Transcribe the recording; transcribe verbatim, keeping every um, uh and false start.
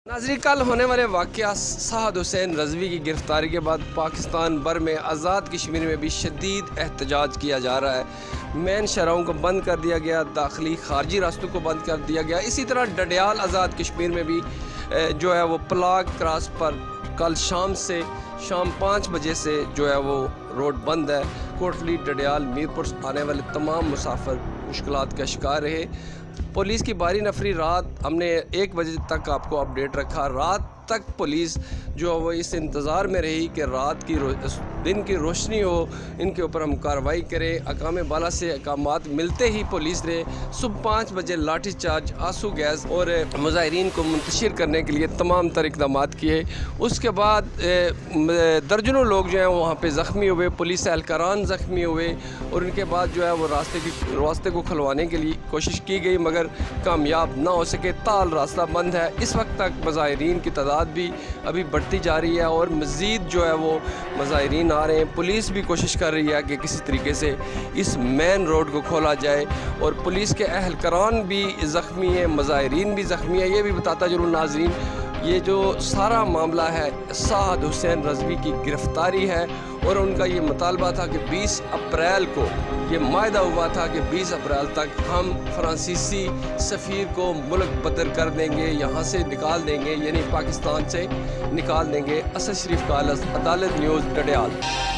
नाज़रीन, कल होने वाले वाक़या साहद हुसैन रज़वी की गिरफ़्तारी के बाद पाकिस्तान भर में आज़ाद कश्मीर में भी शदीद एहतजाज किया जा रहा है। मेन शहरों को बंद कर दिया गया, दाखिली खारजी रास्तों को बंद कर दिया गया। इसी तरह डडियाल आज़ाद कश्मीर में भी जो है वो पलाग क्रॉस पर कल शाम से शाम पाँच बजे से जो है वो रोड बंद है। कोटली, डडियाल, मीरपुर आने वाले तमाम मुसाफिर मुश्किलात का शिकार रहे। पुलिस की बारी नफरी रात हमने एक बजे तक आपको अपडेट रखा। रात तक पुलिस जो है वो इस इंतज़ार में रही कि रात की दिन की रोशनी हो, इनके ऊपर हम कार्रवाई करें। अकाम बाला से अहकामात मिलते ही पुलिस ने सुबह पाँच बजे लाठी चार्ज, आंसू गैस और मुजाहिरीन को मुंतशिर करने के लिए तमाम तर इक़दाम किए। उसके बाद दर्जनों लोग जो हैं वहाँ पे ज़ख्मी हुए, पुलिस एहलकारान ज़ख्मी हुए और उनके बाद जो है वो रास्ते की रास्ते को खुलवाने के लिए कोशिश की गई मगर कामयाब ना हो सके। ताल रास्ता बंद है। इस वक्त तक मुजाहिरीन की तादाद भी अभी बढ़ती जा रही है और मज़ीद जो है वो मुजाहिरीन आ रहे हैं। पुलिस भी कोशिश कर रही है कि किसी तरीके से इस मेन रोड को खोला जाए और पुलिस के एहलकारान भी ज़ख्मी हैं, मुजाहिरीन भी ज़ख्मी है। ये भी बताता जरूर नाज़रीन, ये जो सारा मामला है साहद हुसैन रज़वी की गिरफ़्तारी है और उनका ये मुतालबा था कि बीस अप्रैल को ये मायदा हुआ था कि बीस अप्रैल तक हम फ्रांसीसी सफ़ीर को मुल्क बदर कर देंगे, यहाँ से निकाल देंगे, यानी पाकिस्तान से निकाल देंगे। असद शरीफ का अदालत न्यूज़ डडियाल।